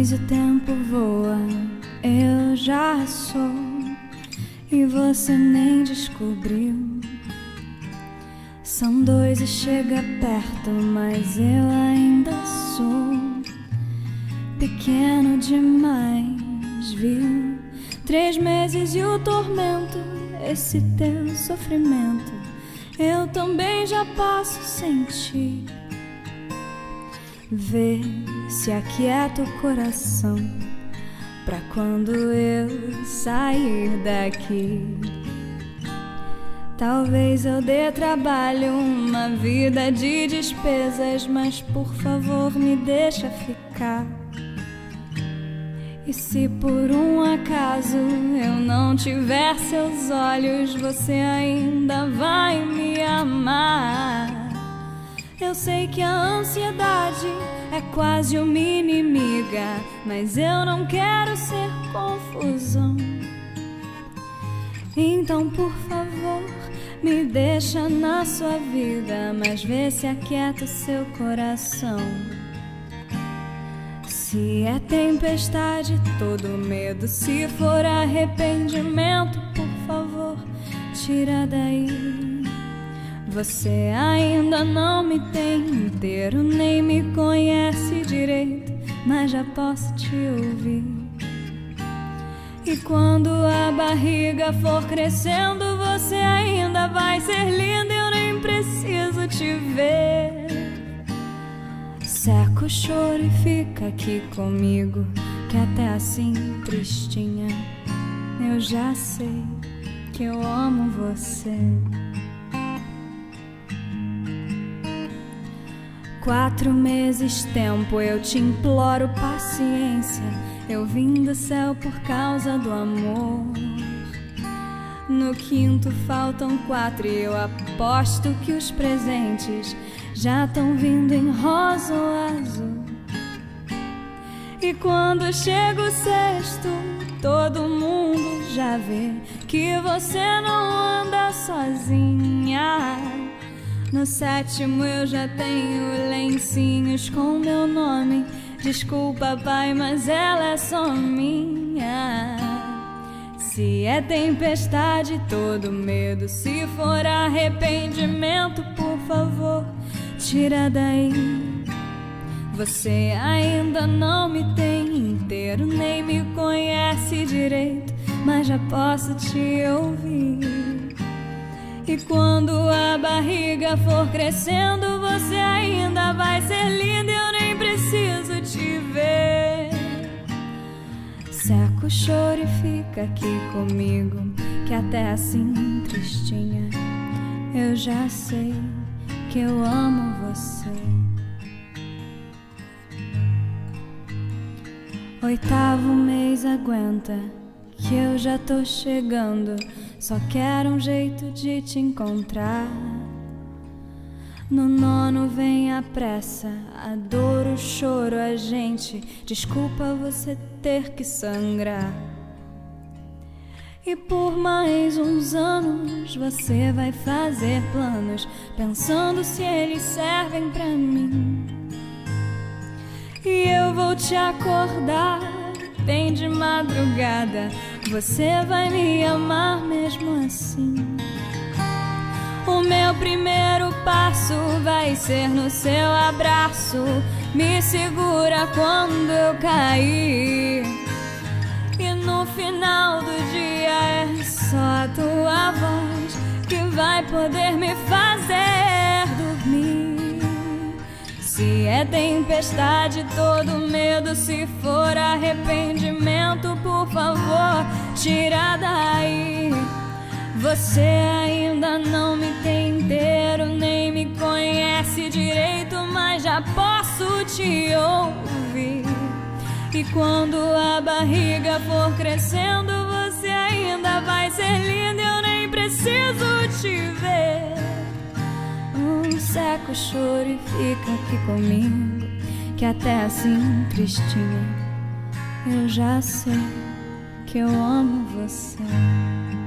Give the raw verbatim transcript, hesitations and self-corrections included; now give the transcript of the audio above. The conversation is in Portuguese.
Mas o tempo voa, eu já sou, e você nem descobriu. São dois e chega perto, mas eu ainda sou pequeno demais, viu? Três meses e o tormento, esse teu sofrimento, eu também já posso sentir. Vê se aquieta o coração pra quando eu sair daqui. Talvez eu dê trabalho, uma vida de despesas, mas por favor me deixa ficar. E se por um acaso eu não tiver seus olhos, você ainda vai me amar. Eu sei que a ansiedade é quase uma inimiga, mas eu não quero ser confusão. Então, por favor, me deixa na sua vida, mas vê se aquieta o seu coração. Se é tempestade, todo medo, se for arrependimento, por favor, tira daí. Você ainda não me tem inteiro, nem me conhece direito, mas já posso te ouvir. E quando a barriga for crescendo, você ainda vai ser linda, eu nem preciso te ver. Seca o choro e fica aqui comigo, que até assim, tristinha, eu já sei que eu amo você. Quatro meses tempo, eu te imploro paciência. Eu vim do céu por causa do amor. No quinto faltam quatro e eu aposto que os presentes já estão vindo em rosa ou azul. E quando chega o sexto, todo mundo já vê que você não anda sozinha. No sétimo eu já tenho lencinhos com meu nome. Desculpa, pai, mas ela é só minha. Se é tempestade, todo medo, se for arrependimento, por favor, tira daí. Você ainda não me tem inteiro, nem me conhece direito, mas já posso te ouvir. E quando a barriga for crescendo, você ainda vai ser linda, eu nem preciso te ver. Seca o choro e fica aqui comigo, que até assim, tristinha, eu já sei que eu amo você. Oitavo mês aguenta, que eu já tô chegando. Só quero um jeito de te encontrar. No nono vem a pressa, a dor, o choro, a gente. Desculpa você ter que sangrar. E por mais uns anos você vai fazer planos, pensando se eles servem pra mim. E eu vou te acordar bem de madrugada, você vai me amar mesmo assim. O meu primeiro passo vai ser no seu abraço. Me segura quando eu cair. E no final do dia é só a tua voz que vai poder me fazer dormir. Se é tempestade, todo medo, se for arrependimento, por favor, tira daí. Você ainda não me tem inteiro, nem me conhece direito, mas já posso te ouvir. E quando a barriga for crescendo, você ainda vai ser linda, eu nem preciso te ver. Hum, seca o choro e fica aqui comigo, que até assim, tristinha, eu já sei que eu amo você.